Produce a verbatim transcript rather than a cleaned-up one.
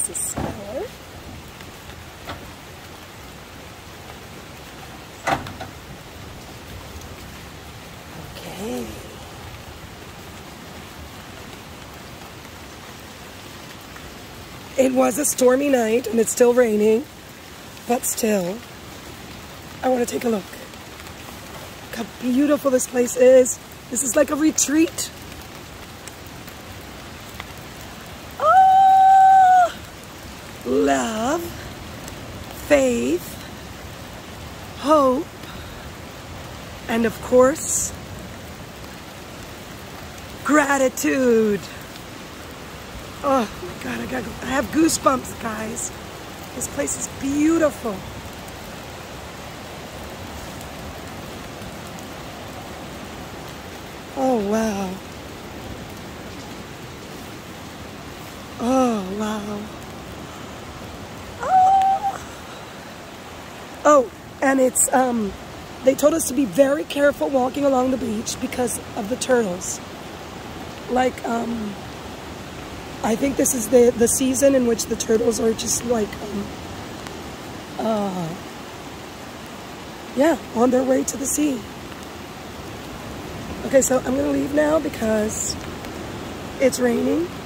is the smaller. Okay. It was a stormy night and it's still raining, but still, I want to take a look. Look how beautiful this place is. This is like a retreat. Oh! Love, faith, hope, and of course, gratitude. Oh my God, I, got, I have goosebumps, guys. This place is beautiful. Oh, wow. Oh, wow. Oh, oh and it's, um, they told us to be very careful walking along the beach because of the turtles. Like, um, I think this is the, the season in which the turtles are just like, um, uh, yeah, on their way to the sea. Okay, so I'm gonna leave now because it's raining.